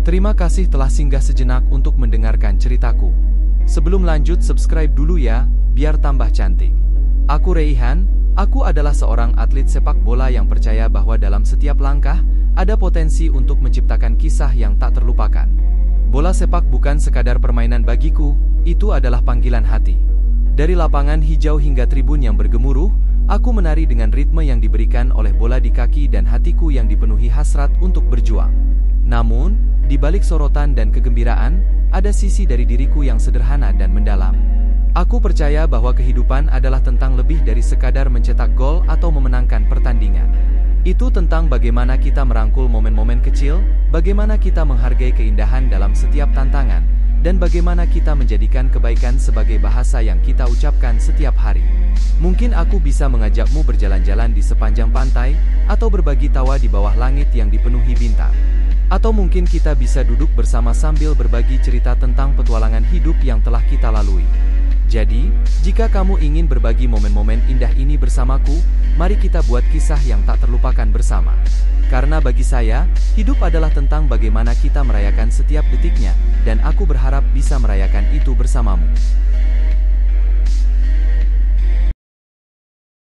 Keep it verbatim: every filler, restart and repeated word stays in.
Terima kasih telah singgah sejenak untuk mendengarkan ceritaku. Sebelum lanjut, subscribe dulu ya, biar tambah cantik. Aku Raihan, aku adalah seorang atlet sepak bola yang percaya bahwa dalam setiap langkah, ada potensi untuk menciptakan kisah yang tak terlupakan. Bola sepak bukan sekadar permainan bagiku, itu adalah panggilan hati. Dari lapangan hijau hingga tribun yang bergemuruh, aku menari dengan ritme yang diberikan oleh bola di kaki dan hatiku yang dipenuhi hasrat untuk berjuang. Namun, di balik sorotan dan kegembiraan, ada sisi dari diriku yang sederhana dan mendalam. Aku percaya bahwa kehidupan adalah tentang lebih dari sekadar mencetak gol atau memenangkan pertandingan. Itu tentang bagaimana kita merangkul momen-momen kecil, bagaimana kita menghargai keindahan dalam setiap tantangan, dan bagaimana kita menjadikan kebaikan sebagai bahasa yang kita ucapkan setiap hari. Mungkin aku bisa mengajakmu berjalan-jalan di sepanjang pantai, atau berbagi tawa di bawah langit yang dipenuhi bintang. Atau mungkin kita bisa duduk bersama sambil berbagi cerita tentang petualangan hidup yang telah kita lalui. Jadi, jika kamu ingin berbagi momen-momen indah ini bersamaku, mari kita buat kisah yang tak terlupakan bersama. Karena bagi saya, hidup adalah tentang bagaimana kita merayakan setiap detiknya, dan aku berharap bisa merayakan itu bersamamu.